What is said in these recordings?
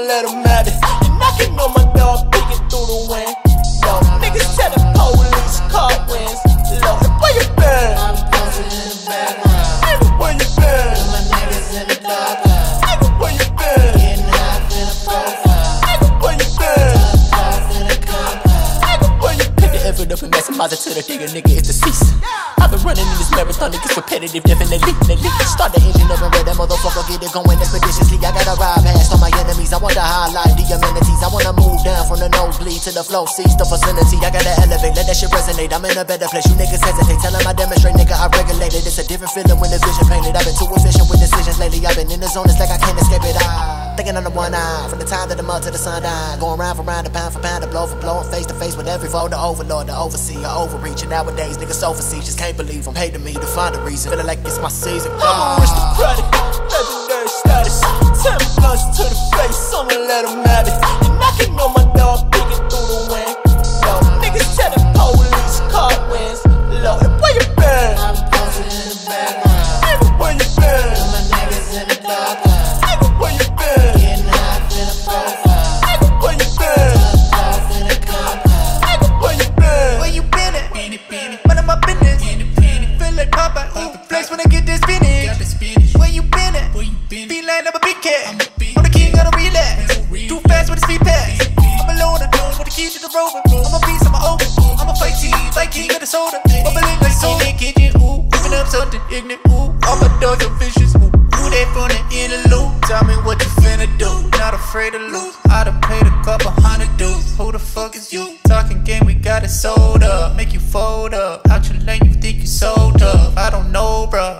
let them have it. And knocking on my door, peeking through the wind. Yo, niggas tell the police car wins. Low, where you been? I'm posted in the background. Nigga, where you been? With my niggas in the doghouse. Nigga, where you been? Getting hot in the profile. Nigga, where you been? Off in the compound. Nigga, where you been? The envelope and maximize it to the nigga is deceased. I've been running in this marathon, it gets repetitive, definitely. Start the engine up and rev that motherfucker, get it going expeditiously. I gotta ride past all my enemies, I wanna highlight the amenities. I wanna move down from the nosebleed to the flow, seize the vicinity. I gotta elevate, let that shit resonate. I'm in a better place, you niggas hesitate. Tell them I demonstrate, nigga, I regulate it. It's a different feeling when the vision painted. I've been too efficient with decisions lately. I've been in the zone, it's like I can't escape it. Thinking on the one eye, from the time that the mud to the sundown. Going round for round, pound for pound, blow for blow, face to face with every foe. The overlord, the overseer, overreaching. Nowadays, niggas so facetious, can't believe them, hating me to find a reason. Feeling like it's my season. I'm aristocratic, legendary status. 10 blunts to the face, I'ma let them have it. And knocking on my door, peeking through the wind. Yo, niggas tell the police car wins. Low, where you been? I'm posted in the background. Nigga, where you been? With my niggas in the doghouse. Nigga, where you been? Getting hot in the profile. Nigga, where you been? Off in the compound. Nigga, where you been? Where you been at? None of my business. Feel like Popeye. Ooh, flex when I get this spinach. Where you been at? Feel like I'm a big cat. I'm the king of the relapse. Too fast with the speed pass. I'm alone with the keys to the rover. I'm a beast, I'm a open. I'm a fight team, like king of the soda. Bubbling like soda. In the kitchen, ooh, whipping up something ignorant, ooh. All my dogs are vicious, ooh. Ooh, they from the inner loop. Tell me what you finna do. Not afraid to lose. I done paid a couple $100 dues. Who the fuck is you? Talking game, we got it sold up. Make you fold up. Out your lane, you think you so tough. I don't know, bruh.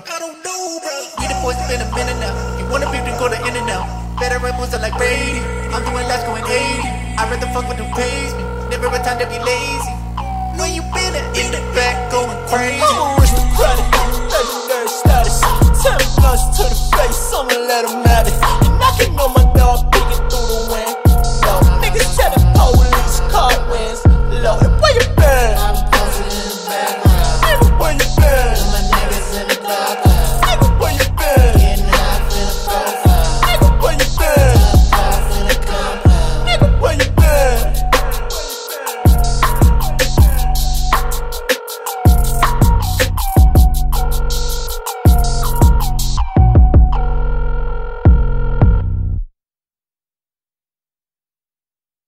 We the boys that been a minute now. You wanna beef, then go to in and out. Better Red Bulls are like Brady. I'm doing laps going 80. I'd rather fuck with who pays me. Never a time to be lazy. Where you been at? In the back going crazy. I'm aristocratic, legendary status. 10 blunts to the face, I'ma let them have it. And knocking on my door, peeking through the wind.